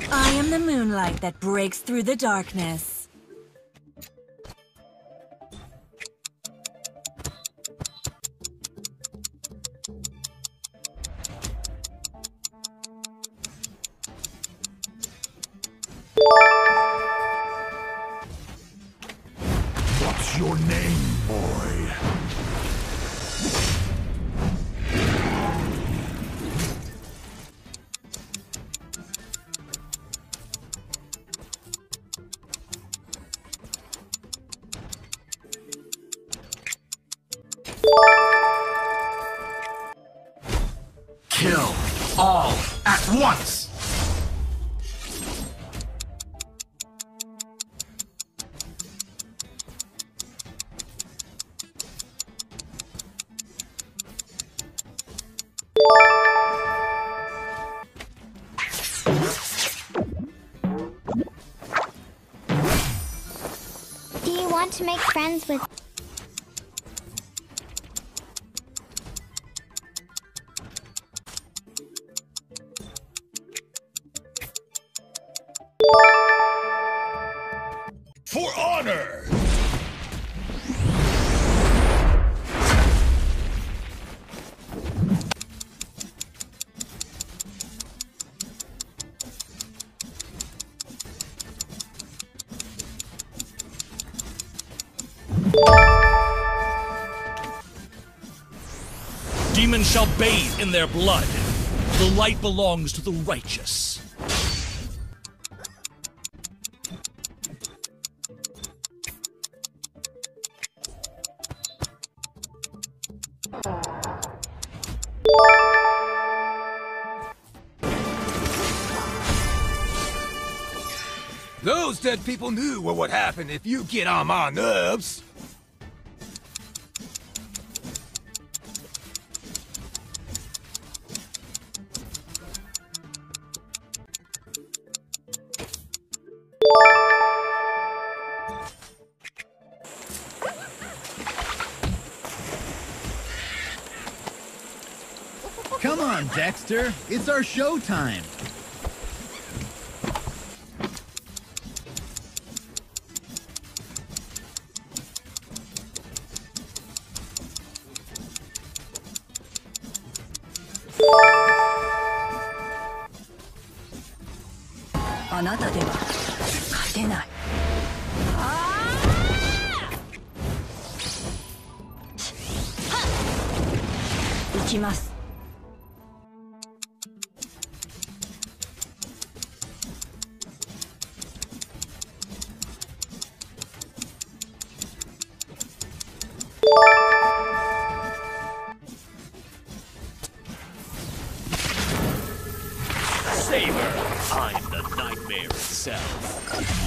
I am the moonlight that breaks through the darkness. What's your name, boy? Kill all at once! Do you want to make friends with... For honor! Demons shall bathe in their blood. The light belongs to the righteous. Those dead people knew what would happen if you get on my nerves. Come on, Dexter. It's our show time. Saber, I'm the nightmare itself.